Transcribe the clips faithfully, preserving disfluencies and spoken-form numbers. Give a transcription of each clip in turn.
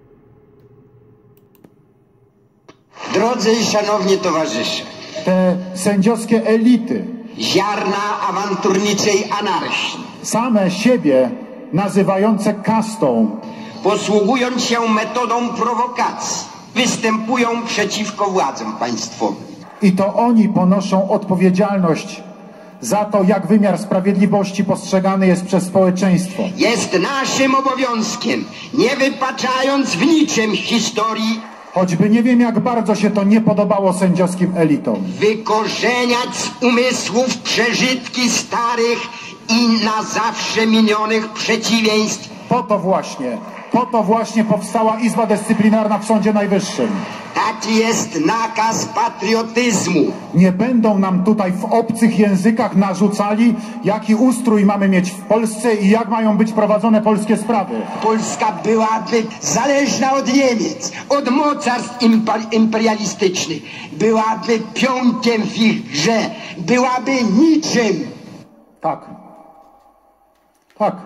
Drodzy i szanowni towarzysze, te sędziowskie elity, ziarna awanturniczej anarchii, same siebie nazywające kastą, posługując się metodą prowokacji, występują przeciwko władzom państwowym. I to oni ponoszą odpowiedzialność za to, jak wymiar sprawiedliwości postrzegany jest przez społeczeństwo. Jest naszym obowiązkiem, nie wypaczając w niczym historii, choćby nie wiem, jak bardzo się to nie podobało sędziowskim elitom, wykorzeniać z umysłów przeżytki starych i na zawsze minionych przeciwieństw. Po to właśnie, po to właśnie powstała Izba Dyscyplinarna w Sądzie Najwyższym. Taki jest nakaz patriotyzmu. Nie będą nam tutaj w obcych językach narzucali, jaki ustrój mamy mieć w Polsce i jak mają być prowadzone polskie sprawy. Polska byłaby zależna od Niemiec, od mocarstw imperialistycznych. Byłaby pionkiem w ich grze. Byłaby niczym. Tak. Tak.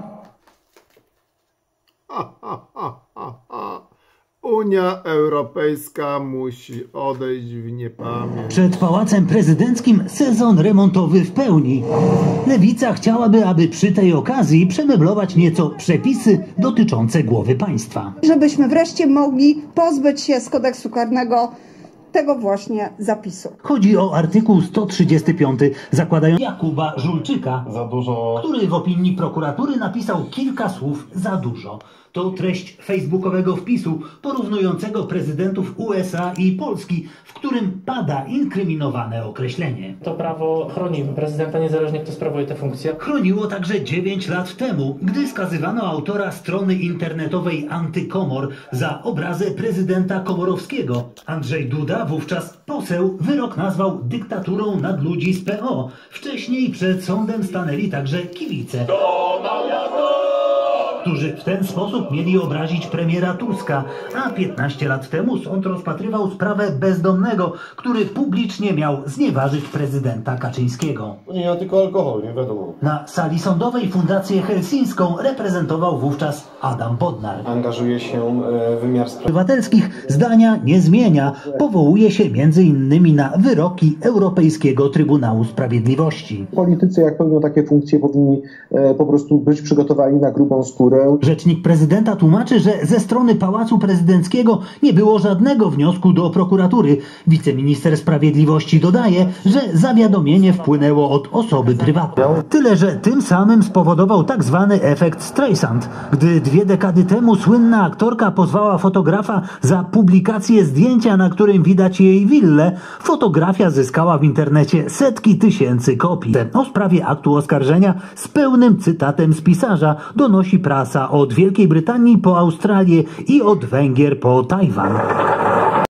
Ha, ha, ha, ha, ha. Unia Europejska musi odejść w niepamięć. Przed Pałacem Prezydenckim sezon remontowy w pełni. Lewica chciałaby, aby przy tej okazji przemeblować nieco przepisy dotyczące głowy państwa. Żebyśmy wreszcie mogli pozbyć się z kodeksu karnego tego właśnie zapisu. Chodzi o artykuł sto trzydziesty piąty zakładający Jakuba Żulczyka, za dużo, który w opinii prokuratury napisał kilka słów za dużo. To treść facebookowego wpisu porównującego prezydentów U S A i Polski, w którym pada inkryminowane określenie. To prawo chroni prezydenta niezależnie kto sprawuje tę funkcję. Chroniło także dziewięć lat temu, gdy skazywano autora strony internetowej Antykomor za obrazę prezydenta Komorowskiego. Andrzej Duda, wówczas poseł, wyrok nazwał dyktaturą nadludzi z P O. Wcześniej przed sądem stanęli także kibice, którzy w ten sposób mieli obrazić premiera Tuska, a piętnaście lat temu sąd rozpatrywał sprawę bezdomnego, który publicznie miał znieważyć prezydenta Kaczyńskiego. Nie, tylko alkohol, nie wiadomo. Na sali sądowej Fundację Helsińską reprezentował wówczas Adam Bodnar. Angażuje się w wymiar Obywatelskich zdania nie zmienia. Powołuje się między innymi na wyroki Europejskiego Trybunału Sprawiedliwości. Politycy, jak pełnią takie funkcje, powinni po prostu być przygotowani na grubą skórę. Rzecznik prezydenta tłumaczy, że ze strony Pałacu Prezydenckiego nie było żadnego wniosku do prokuratury. Wiceminister Sprawiedliwości dodaje, że zawiadomienie wpłynęło od osoby prywatnej. Tyle, że tym samym spowodował tak zwany efekt Streisand, gdy dwie dekady temu słynna aktorka pozwała fotografa za publikację zdjęcia, na którym widać jej willę. Fotografia zyskała w internecie setki tysięcy kopii. O sprawie aktu oskarżenia z pełnym cytatem z pisarza donosi prasa od Wielkiej Brytanii po Australię i od Węgier po Tajwan.